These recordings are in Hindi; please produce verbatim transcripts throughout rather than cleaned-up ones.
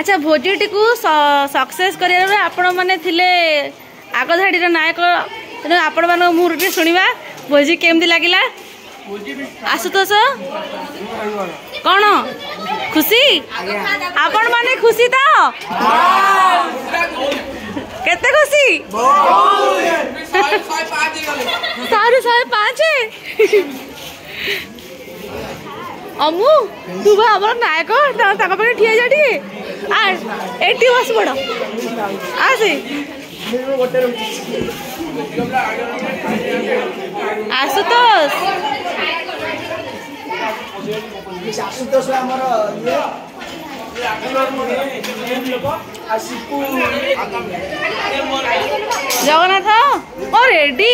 अच्छा भोजीटी को सक्सेस करिया आपण माने थिले आग धाड़ी नायक तेणु आपण मान मुहूर्त शुणा भोजी केमती लगिला आशुतोष कौन खुशी आपण माने खुशी तो केते खुशी सारे सारे पाँच अमु तू भा हमर नायक ताका पे ठिया जा टिके आ एटी बस पड़ आसे आशुतोष आशुतोष हमर जगन्नाथ ओ रेडी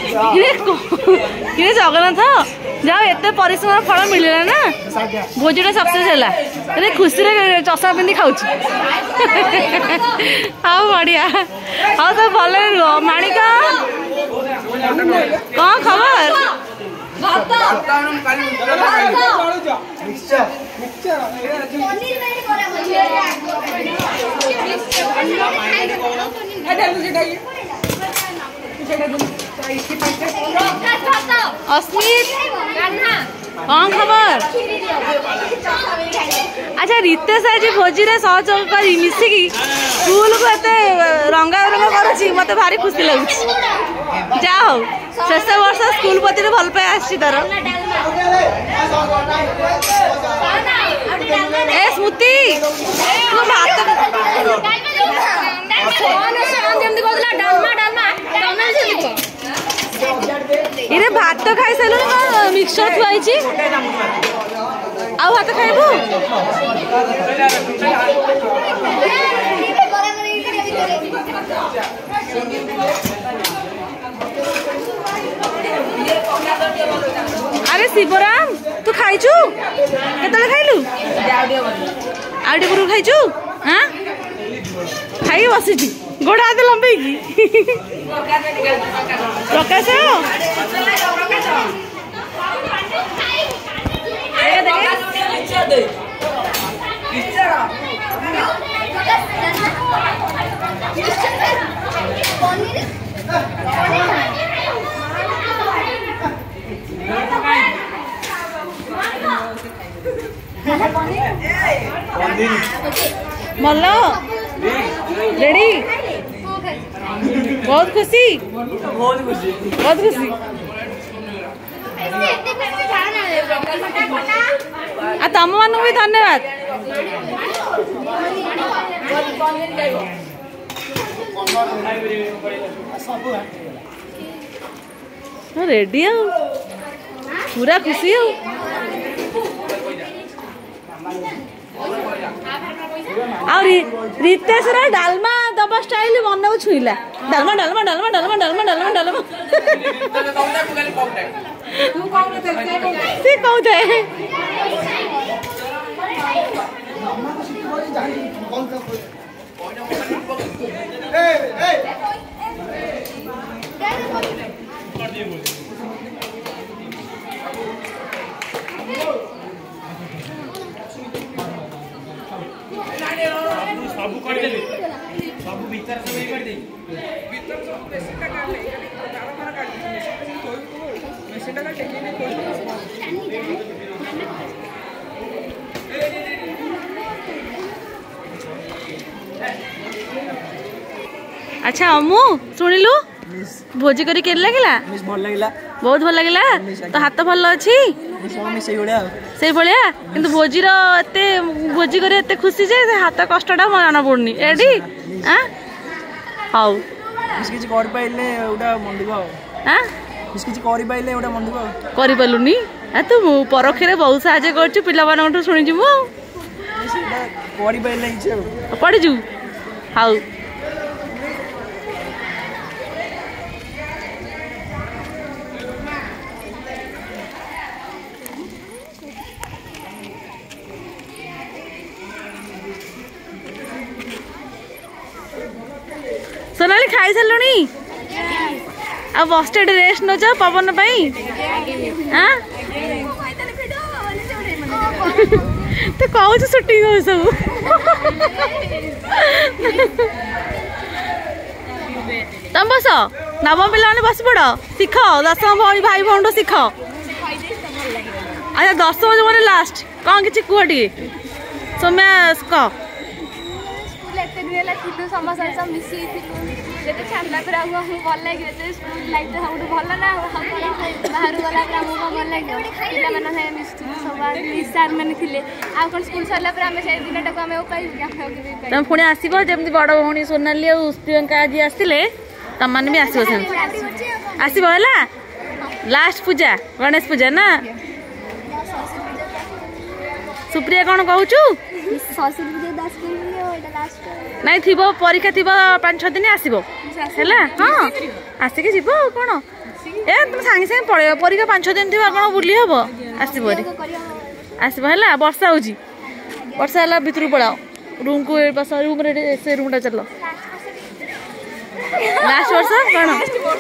किरे जगन्नाथ जाओ एत परिश्रम फल मिलला ना भोजीटा सक्सेस है खुशी चषमा पिंधि खाऊ हाँ बढ़िया हाँ तो भल रुह माणिक कौन खबर अस्मित कौन खबर अच्छा रितेश आज भोजी रे सहयोग कर मिसिकी स्कूल को एते रंगा रंग करुची मते भारी खुशी लगुच जा हो शेष वर्ष स्कूल प्रति भल पाए आसी तार ए स्मृति तू भात इरे भात खाई सारू मिक्सचर थुआई आ भात खाइबू अरे शिवराम तू खाइचु केतले खाइलु आउटे पुरु खाइचु हां खाई बसिची गोड़ हाथ लंबे की प्रकाश मल्लो रेडी बहुत खुशी बहुत खुशी बहुत खुशी आ तम मान भी धन्यवाद रेडी आ पूरा खुशी हो और रितेश रा डालमा दबा स्टाइल मन को छुईला डालमा डालमा डालमा डालमा डालमा डालमा डालमा से कहते हैं सब कर दे सब भीतर सब कर दे भीतर सब पेशेंट काट ले डाला मारा काट दे पेशेंट का टेक्निक खोल अच्छा अम्मू सुनिलु भोजी करी के लागला मिस भल लागला बहुत भल लागला तो हाथ भल अछि से भलिया से भलिया किंतु भोजी रो एते भोजी करे एते खुशी जे हाथ कष्टटा माना पड़नी रेडी हां हाउ मिस किछ कर पाइले ओडा मंदुबा हां मिस किछ करि पाइले ओडा मंदुबा करि पालुनी आ तू परखरे बहुत सहायता करछु पिला मानठु सुनि जिमु सेटा करि पाइले इछे पड़ जू हाउ सोनाली खाई सारे आ बस रेस्ट नौ पवन हाँ तो कहूँ सुटिंग हो सब नवम पिला बस पड़ शिख दशम भाई भाई भौणी शिख अच्छा दशम जो मैंने लास्ट कौन किसी कह टे सौम्या कह तुम पुणी आसब जमी बड़ भौणी सोनाली और प्रियंका आज आसते तुम मैंने भी आसो आसब है लास्ट पूजा गणेश पूजा ना सुप्रिया कौन कहूचु नहीं थी परीक्षा थी पांच छः दिन आसब है हाँ आसिक जीव कौन ए तुम सांगे सांगे पड़े परीक्षा पांच छः दिन थी कौन बुली हम आसब आसब है वर्षा हो वर्षा है भितर पड़ाओ रूम को बस रूम रे से रूम टा चलो लास्ट वर्ष कौन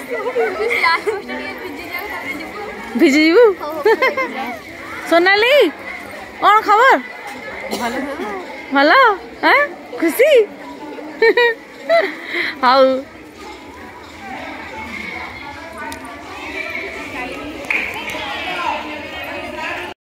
भिजी जीवु सोनाली कौन खबर भल खुशी हाँ